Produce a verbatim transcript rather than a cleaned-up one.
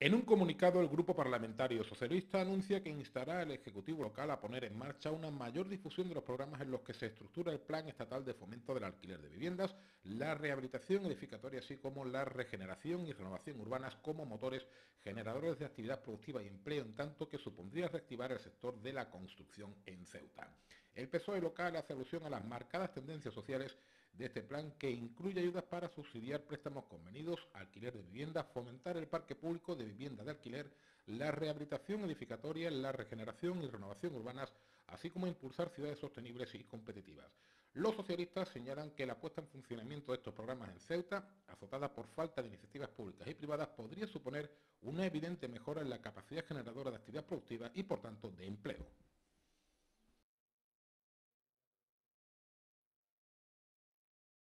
En un comunicado, el Grupo Parlamentario Socialista anuncia que instará al Ejecutivo local a poner en marcha una mayor difusión de los programas en los que se estructura el Plan Estatal de Fomento del Alquiler de Viviendas, la rehabilitación edificatoria, así como la regeneración y renovación urbanas como motores generadores de actividad productiva y empleo, en tanto que supondría reactivar el sector de la construcción en Ceuta. El P S O E local hace alusión a las marcadas tendencias sociales de este plan, que incluye ayudas para subsidiar préstamos convenidos, alquiler de viviendas, fomentar el parque público de vivienda de alquiler, la rehabilitación edificatoria, la regeneración y renovación urbanas, así como impulsar ciudades sostenibles y competitivas. Los socialistas señalan que la puesta en funcionamiento de estos programas en Ceuta, azotada por falta de iniciativas públicas y privadas, podría suponer una evidente mejora en la capacidad generadora de actividad productiva y, por tanto, de empleo.